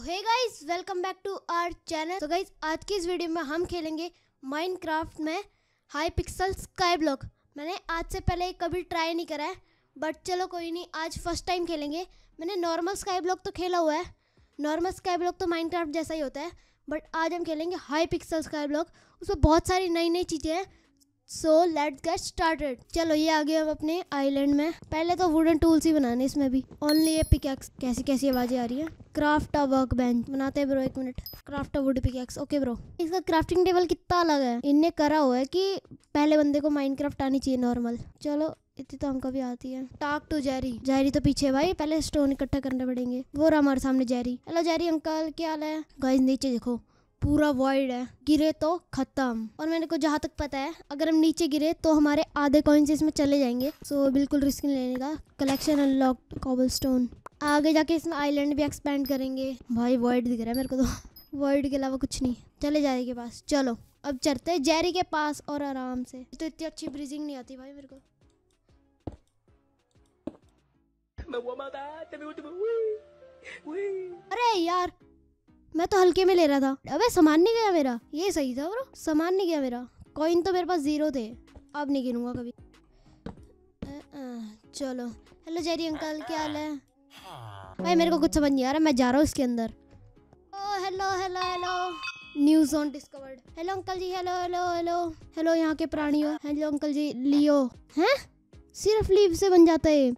Hey guys, welcome back to our channel. तो guys, आज की इस वीडियो में हम खेलेंगे माइनक्राफ्ट में हाई पिक्सल स्काई ब्लॉक। मैंने आज से पहले कभी ट्राई नहीं करा है, बट चलो कोई नहीं, आज फर्स्ट टाइम खेलेंगे। मैंने नॉर्मल स्काई ब्लॉक तो खेला हुआ है, नॉर्मल स्काई ब्लॉक तो माइनक्राफ्ट जैसा ही होता है, बट आज हम खेलेंगे हाई पिक्सल स्काई ब्लॉक। उसमें बहुत सारी नई नई चीज़ें हैं। So let's get started. चलो ये आ गए हम अपने आइलैंड में। पहले तो वुडन टूल्स ही बनाने इसमें भी। ओनली ये पिकैक्स। कैसी कैसी आवाजें आ रही हैं। क्राफ्ट अ वर्क बेंच बनाते हैं ब्रो, 1 मिनट। Craft a wood pickaxe. Okay bro. इसका क्राफ्टिंग टेबल कितना अलग है। इनने करा हुआ है कि पहले बंदे को माइनक्राफ्ट आनी चाहिए नॉर्मल। चलो इतनी तो हमको भी आती है। Talk to Jerry. जेरी तो पीछे भाई, पहले स्टोन इकट्ठा करने पड़ेंगे। वो रहा हमारे सामने जेरी। हेलो जेरी अंकल, क्या हाल है। गाइस नीचे देखो, पूरा वॉइड है, गिरे तो खत्म। और मैंने को जहाँ तक पता है, अगर हम नीचे गिरे तो हमारे आधे कॉइन्स इसमें चले जाएंगे। सो बिल्कुल रिस्क नहीं लेने का। Collection unlocked cobblestone. आगे जाके इसमें आइलैंड भी एक्सपेंड करेंगे। भाई वॉइड दिख रहा है मेरे को तो वॉइड के अलावा कुछ नहीं। चले जेरी के पास। चलो अब चलते हैं जेरी के पास और आराम से। तो इतनी अच्छी ब्रीजिंग नहीं आती भाई मेरे को। अरे यार, मैं तो हल्के में ले रहा था। अबे सामान नहीं गया मेरा, ये सही था ब्रो। सामान नहीं गया मेरा। कॉइन तो मेरे पास 0 थे। अब नहीं गिनूंगा कभी। चलो हेलो जेरी अंकल, क्या हाल है। भाई मेरे को कुछ समझ नहीं आ रहा, मैं जा रहा हूँ इसके अंदर। Oh hello hello hello. New zone discovered. Hello uncle जी। हेलो हेलो हेलो हेलो यहाँ के प्राणियों। हेलो अंकल जी। लियो हैं, सिर्फ लीव से बन जाता है।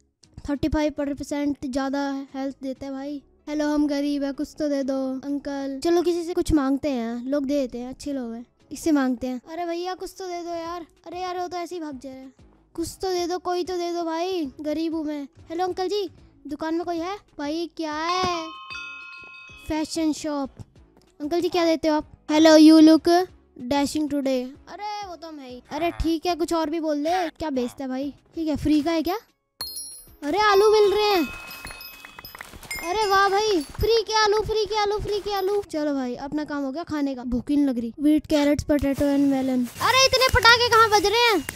35% ज़्यादा हेल्थ देता है भाई। हेलो हम गरीब है, कुछ तो दे दो अंकल। चलो किसी से कुछ मांगते हैं, लोग दे देते हैं, अच्छे लोग हैं। इससे मांगते हैं। अरे भैया कुछ तो दे दो यार। अरे यार वो तो ऐसे ही भाग जा रहा है। कुछ तो दे दो, कोई तो दे दो भाई, गरीब हूँ मैं। हेलो अंकल जी, दुकान में कोई है भाई। क्या है, फैशन शॉप। अंकल जी क्या देते हो आप। Hello you look dashing today. अरे वो तो हम है ही। अरे ठीक है, कुछ और भी बोल दे। क्या बेचता है भाई। ठीक है, फ्री का है क्या। अरे आलू मिल रहे हैं। अरे वाह भाई, फ्री के आलू, फ्री के आलू, फ्री के आलू। चलो भाई अपना काम हो गया खाने का। भूख ही नहीं लग रही। Wheat, carrots, potato and melon. अरे इतने पटाखे कहाँ बज रहे हैं।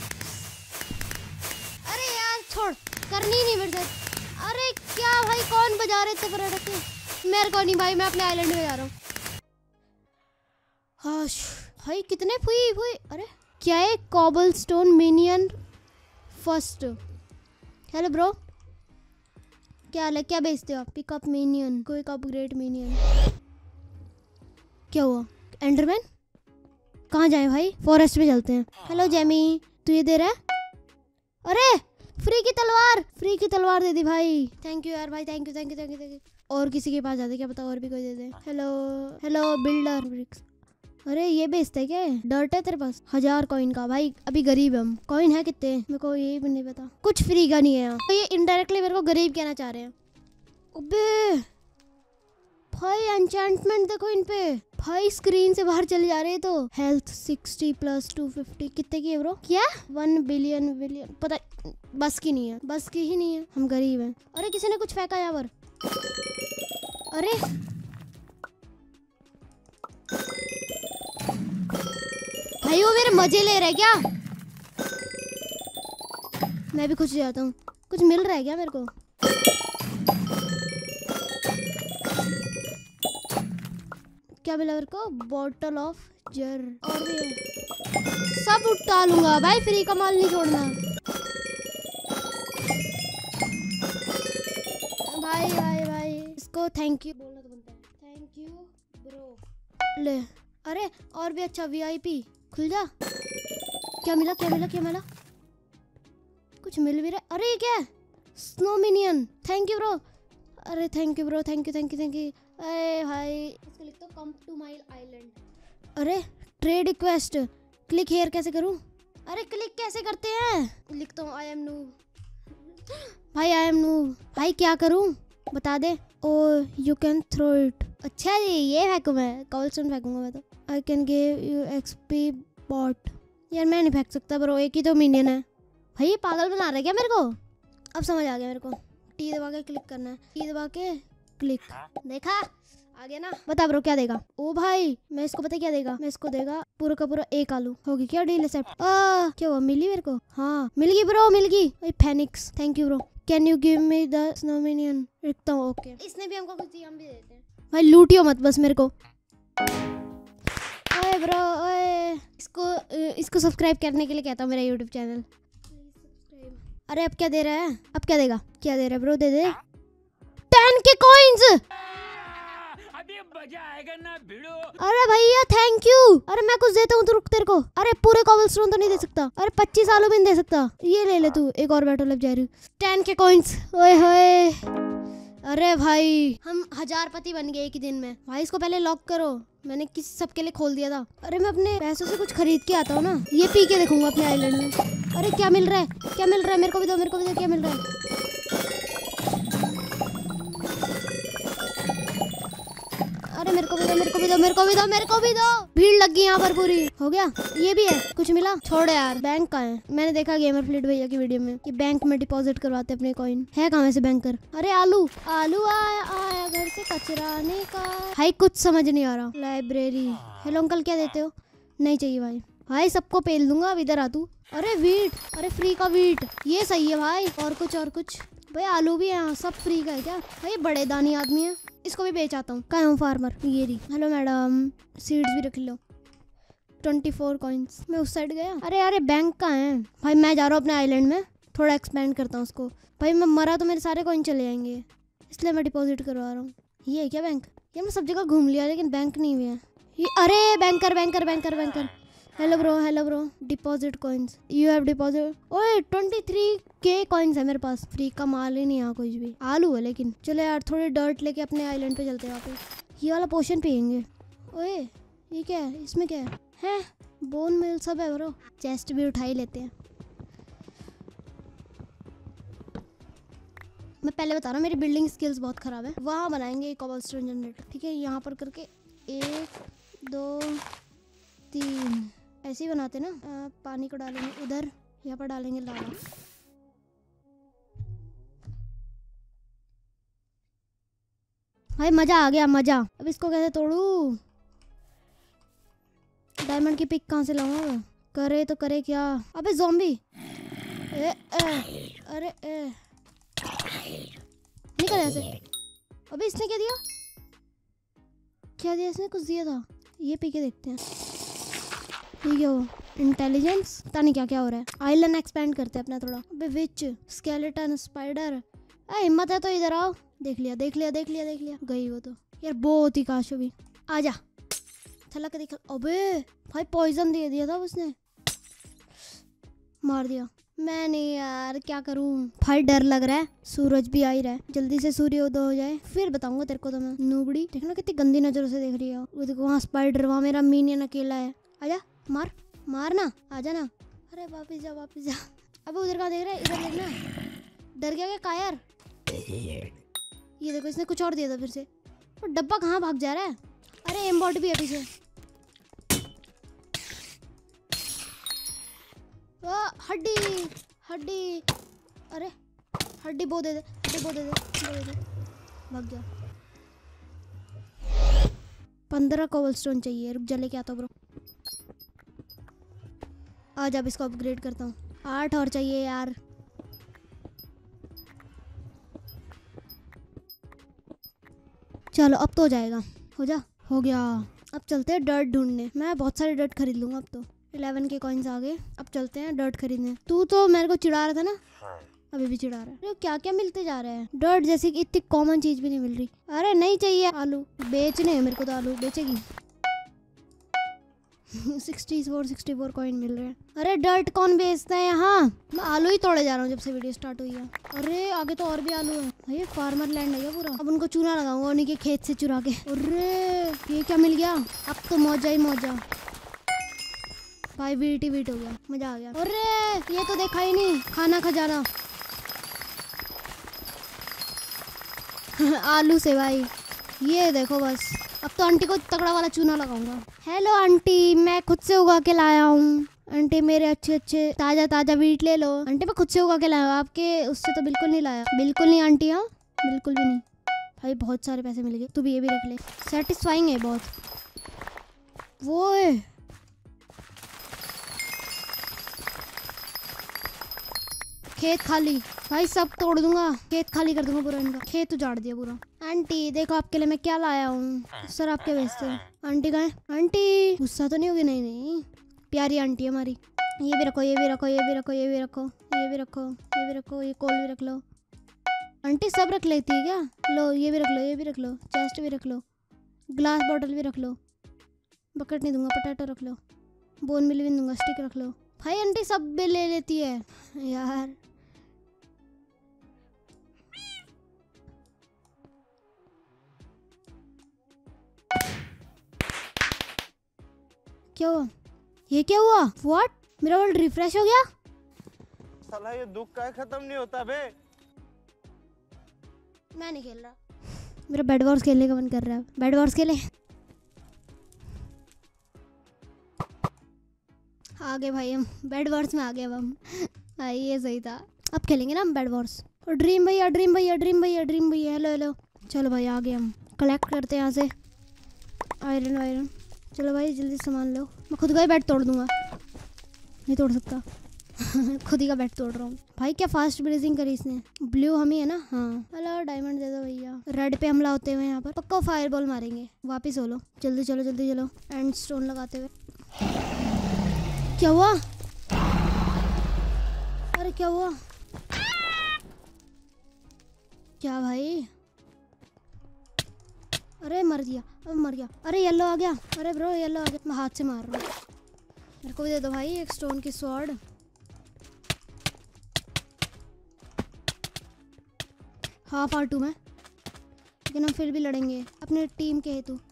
अरे यार छोड़, करनी नहीं मेरे साथ। अरे क्या भाई, कौन बजा रहे थे पटाखे। मेरे को नहीं भाई, मैं अपने आइलैंड में जा रहा हूँ। हाश भाई कितने फुई फुई। अरे क्या है, cobblestone minion first. Hello bro, क्या हाल है, क्या बेचते हो आप। Pickup minion, quick upgrade minion. क्या हुआ, एंडरमैन। कहाँ जाए भाई, फॉरेस्ट में चलते हैं। हेलो जेमी, तू ये दे रहा है। अरे फ्री की तलवार, फ्री की तलवार दे दी भाई। थैंक यू यार भाई, thank you thank you thank you thank you. और किसी के पास जाते, क्या पता और भी कोई दे दे। Hello hello builder bricks. अरे ये बेचता है क्या, डर्ट है तेरे पास। 1000 कॉइन का भाई, अभी गरीब हम। कॉइन है कितने मेरे को यही भी नहीं पता। कुछ फ्री का नहीं है यहाँ। तो ये इनडायरेक्टली मेरे को गरीब कहना चाह रहे हैं। अबे भाई एन्चेंटमेंट देखो इन पे भाई, स्क्रीन से बाहर चले जा रहे हैं। तो हेल्थ 60 + 250 कितने की है ब्रो। क्या 1 बिलियन बिलियन, पता बस की नहीं है, बस की ही नहीं है, हम गरीब हैं। अरे किसी ने कुछ फेंका यहाँ पर। अरे भाई वो मेरे मजे ले रहा है क्या। मैं भी खुश जाता हूँ। कुछ मिल रहा है क्या मेरे को। क्या मिला मेरे को, बॉटल ऑफ जर। और भी है, सब उठा लूंगा भाई, फ्री का माल नहीं छोड़ना। भाई भाई भाई, इसको थैंक यू बोलना तो बनता है। Thank you bro. ले अरे और भी अच्छा, VIP खुल जा। क्या मिला क्या मिला क्या मिला, कुछ मिल भी रहा। अरे ये क्या है, snow minion. Thank you bro. अरे thank you bro, thank you thank you thank you. अरे भाई इसको लिखता हूँ, कम टू माय आइलैंड। अरे ट्रेड रिक्वेस्ट, क्लिक हेयर कैसे करूँ। अरे क्लिक कैसे करते हैं, लिखता हूँ आई एम नूब। भाई आई एम नूब। भाई क्या करूँ बता दे। Oh you can throw it. अच्छा जी ये फेंकूँ मैं, कॉबलस्टोन फेंकूंगा मैं तो। I can give you XP bot. यार मैं नहीं फेंक सकता ब्रो, एक ही तो मिनियन है। भाई ये पागल बना रहा है क्या मेरे को। अब समझ आ गया मेरे को, T दबा के क्लिक करना है। T दबा के क्लिक, देखा आ गया ना। बता ब्रो क्या देगा। ओ भाई मैं इसको पता क्या देगा, मैं इसको देगा पूरा का पूरा 1 आलू। होगी क्या डील एक्सेप्ट। क्या हुआ, मिली मेरे को। हाँ मिल गई ब्रो, मिल गई। Phoenix thank you bro. Can you give me the snow minion. लिखता हूँ ओके। इसने भी हमको कुछ दिया, हम भी देते हैं। भाई लूटियो मत बस मेरे को। ओए ब्रो ओए, इसको सब्सक्राइब करने के लिए कहता हूँ मेरा यूट्यूब चैनल। अरे अब क्या दे रहा है, अब क्या देगा, क्या दे रहा है ब्रो, दे दे 10 के कॉइंस। अभी मजा आएगा ना भिड़ो। अरे भैया थैंक यू। अरे मैं कुछ देता हूँ तो रुक तेरे को। अरे पूरे कॉबलस्टोन तो नहीं दे सकता, अरे 25 सालों में नहीं दे सकता। ये ले ले तू, एक और बैटल लग जा रही। 10 के कॉइंस, ओए होए। अरे भाई हम 1000पति बन गए एक ही दिन में। भाई इसको पहले लॉक करो, मैंने किसी सबके लिए खोल दिया था। अरे मैं अपने पैसों से कुछ खरीद के आता हूँ ना, ये पी के देखूंगा अपने आइलैंड में। अरे क्या मिल रहा है, क्या मिल रहा है, मेरे को भी दो, मेरे को भी दो, क्या मिल रहा है। अरे मेरे को भी दो, मेरे को भी दो, मेरे को भी दो, मेरे को भी दो। भीड़ लग गई यहाँ पर पूरी। हो गया, ये भी है, कुछ मिला। छोड़ यार, बैंक का है। मैंने देखा गेमर फ्लिट भैया की वीडियो में कि बैंक में डिपॉजिट करवाते अपने कॉइन। है कहाँ वैसे बैंकर। अरे आलू आलू आया घर से कचराने का। भाई कुछ समझ नहीं आ रहा। लाइब्रेरी। हेलो अंकल, क्या देते हो। नहीं चाहिए भाई। भाई सबको पेल दूंगा, अब इधर आ तू। अरे वीट, अरे फ्री का वीट, ये सही है भाई। और कुछ और कुछ भाई, आलू भी है, सब फ्री का है क्या भाई। बड़े दानी आदमी है, इसको भी बेच आता हूँ। कहाँ हूँ फार्मर, ये रही। हेलो मैडम, सीड्स भी रख लो। 24 कॉइन्स। मैं उस साइड गया। अरे अरे बैंक कहाँ है भाई। मैं जा रहा हूँ अपने आइलैंड में, थोड़ा एक्सपेंड करता हूँ उसको। भाई मैं मरा तो मेरे सारे कॉइन चले जाएंगे, इसलिए मैं डिपॉजिट करवा रहा हूँ। ये है क्या बैंक। ये मैं सब जगह घूम लिया लेकिन बैंक नहीं हुआ है ये। अरे banker banker banker banker. Hello bro, deposit coins, you have deposit. ओए 23K कॉइन्स है मेरे पास। फ्री का माल ही नहीं यहाँ कुछ भी। आलू है लेकिन। चलो यार थोड़ी डर्ट लेके अपने आइलैंड पे चलते हैं वापस। ये वाला पोशन पियेंगे। ओए ये क्या है, इसमें क्या है बोन मिल सब है ब्रो। चेस्ट भी उठा ही लेते हैं। मैं पहले बता रहा हूँ मेरी बिल्डिंग स्किल्स बहुत खराब है। वहाँ बनाएंगे कॉबलस्टोन जनरेटर, ठीक है। यहाँ पर करके 1 2 3 ऐसे ही बनाते ना। पानी को डालेंगे उधर, यहाँ पर डालेंगे लावा। भाई मजा आ गया, मजा। अब इसको कैसे तोड़ू। डायमंड की पिक कहाँ से लाऊं। करे तो करे क्या। अबे ज़ॉम्बी। अरे निकल ऐसे। अबे इसने क्या दिया, क्या दिया इसने, कुछ दिया था। ये पी के देखते हैं। ठीक है वो इंटेलिजेंस, पता नहीं क्या क्या हो रहा है। आइलैंड एक्सपेंड करते हैं अपना थोड़ा। अबे विच, स्केलेटन, स्पाइडर। हिम्मत है तो इधर आओ। देख लिया देख लिया देख लिया देख लिया। गई वो तो यार, बहुत ही काश भी। आजा थलक दिखा। अबे भाई पॉइजन दे दिया था उसने, मार दिया मैंने यार, क्या करूं भाई। डर लग रहा है, सूरज भी आ ही रहा है। जल्दी से सूर्योदय हो जाए फिर बताऊंगा तेरे को। तो मैं नूबड़ी देखना कितनी गंदी नजरों से देख रही है वो। देखो वहाँ स्पाइडर, वहाँ मेरा मिनियन अकेला है। आजा मार मार ना, आजा ना। अरे वापिस जा वापिस जा। अबे उधर कहाँ देख रहा है, इधर देखना। डर गया क्या कायर। ये देखो इसने कुछ और दिया था फिर से। वो डब्बा कहाँ भाग जा रहा है। अरे एम्बॉट भी है पीछे। हड्डी हड्डी। अरे हड्डी बो दे दे, हड्डी बो दे दे, बो दे दे। भाग गया। 15 कोबलस्टोन चाहिए, रुक जा लेके आता हूँ ब्रो। आज अब इसको अपग्रेड करता हूँ। 8 और चाहिए यार। चलो अब तो हो जाएगा। हो जा, हो गया। अब चलते हैं डर्ट ढूंढने। मैं बहुत सारे डर्ट खरीद लूंगा अब तो। 11 के कॉइन्स आ गए। अब चलते हैं डर्ट खरीदने। तू तो मेरे को चिढ़ा रहा था ना, अभी भी चिढ़ा रहा है। क्या क्या मिलते जा रहे हैं। डर्ट जैसी कि इतनी कॉमन चीज भी नहीं मिल रही। अरे नहीं चाहिए आलू, बेचने हैं मेरे को तो। आलू बेचेगी। 64 कॉइन मिल रहे हैं। अरे डर्ट कौन बेचता है यहाँ। मैं आलू ही तोड़े जा रहा हूँ जब से वीडियो स्टार्ट हुई है। अरे आगे तो और भी आलू है। ये फार्मर लैंड है पूरा। अब उनको चूना लगाऊंगा उन्हीं के खेत से चुरा के। अरे ये क्या मिल गया, अब तो मौजा ही मौजा। भाई वीट ही वीट हो गया, मजा आ गया। अरे ये तो देखा ही नहीं, खाना खजाना। आलू से भाई, ये देखो बस। अब तो आंटी को तगड़ा वाला चूना लगाऊंगा। हेलो आंटी, मैं खुद से उगा के लाया हूँ। आंटी मेरे अच्छे अच्छे ताजा ताजा वीट ले लो। आंटी मैं खुद से उगा के लाया हूँ, आपके उससे तो बिल्कुल नहीं लाया। बिल्कुल नहीं आंटी, हाँ बिल्कुल भी नहीं। भाई बहुत सारे पैसे मिल गए। तू भी ये भी रख ले, सेटिस्फाइंग है बहुत। वो खेत खाली भाई, सब तोड़ दूंगा, खेत खाली कर दूंगा पूरा इनका, खेत उजाड़ दिया पूरा। आंटी देखो आपके लिए मैं क्या लाया हूँ। सर आप क्या बेचते हैं? आंटी कहाँ है? आंटी गुस्सा तो नहीं होगी? नहीं नहीं, प्यारी आंटी है हमारी। ये भी रखो, ये भी रखो, ये भी रखो, ये भी रखो, ये भी रखो, ये भी रखो, ये कोल भी रख लो। आंटी सब रख लेती है क्या? लो ये भी रख लो, ये भी रख लो, चेस्ट भी रख लो, ग्लास बॉटल भी रख लो, बकेट नहीं दूंगा, पोटैटो रख लो, बोन मिल भी नहीं दूंगा, स्टिक रख लो। भाई आंटी सब भी ले लेती है यार। क्या हुआ? ये क्या हुआ? व्हाट? मेरा वर्ल्ड रिफ्रेश हो गया? साला ये दुख का खत्म नहीं होता बे। मैं नहीं खेल रहा, मेरा बेड वॉर्स खेलने का मन कर रहा है। बेड वॉर्स खेले? आ गए भाई हम बेड वॉर्स में, आ गए अब हम। भाई ये सही था, अब खेलेंगे ना हम बेड वॉर्स। और ड्रीम भैया, ड्रीम भैया, ड्रीम भैया, ड्रीम भैया, हेलो हेलो। चलो भाई आ गए हम, कलेक्ट करते हैं यहाँ से आयरन वायरन। चलो भाई जल्दी सामान लो, मैं खुद का ही बेड तोड़ दूंगा, नहीं तोड़ सकता। खुद ही का बेड तोड़ रहा हूँ भाई। क्या फास्ट ब्रीजिंग करी इसने। ब्लू हम ही है ना? हाँ। हेलो डायमंड दे दो भैया। रेड पे हमला होते हुए यहाँ पर पक्का फायरबॉल मारेंगे। वापिस हो लो, जल्दी चलो जल्दी चलो। एंड स्टोन लगाते हुए। क्या हुआ? अरे क्या हुआ? क्या भाई? अरे मर गया, अब मर गया। अरे येलो आ गया, अरे ब्रो येलो आ गया। मैं हाथ से मार रहा हूँ, मेरे को भी दे दो भाई एक स्टोन की स्वॉर्ड। हाफ आर 2 में, लेकिन हम फिर भी लड़ेंगे अपने टीम के हेतु।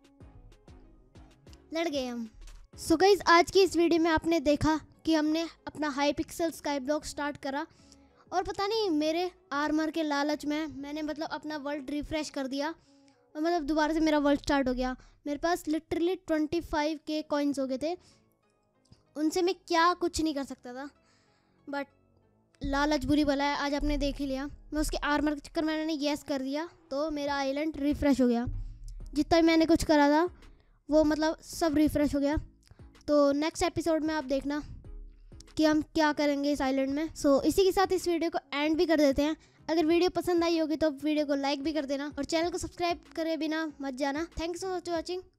लड़ गए हम। सो गाइस आज की इस वीडियो में आपने देखा कि हमने अपना Hypixel sky block start करा, और पता नहीं मेरे आर्मर के लालच में मैंने मतलब अपना वर्ल्ड रिफ्रेश कर दिया, और मतलब दोबारा से मेरा वर्ल्ड स्टार्ट हो गया। मेरे पास लिटरली 25K कॉइन्स हो गए थे, उनसे मैं क्या कुछ नहीं कर सकता था, बट लालच बुरी बला है। आज आपने देख ही लिया, मैं उसके आर्मर के चक्कर में मैंने येस कर दिया तो मेरा आइलैंड रिफ़्रेश हो गया। जितना भी मैंने कुछ करा था वो मतलब सब रिफ़्रेश हो गया। तो नेक्स्ट एपिसोड में आप देखना कि हम क्या करेंगे इस आइलैंड में। सो इसी के साथ इस वीडियो को एंड भी कर देते हैं। अगर वीडियो पसंद आई होगी तो वीडियो को लाइक भी कर देना, और चैनल को सब्सक्राइब करे बिना मत जाना। Thank you so much for watching.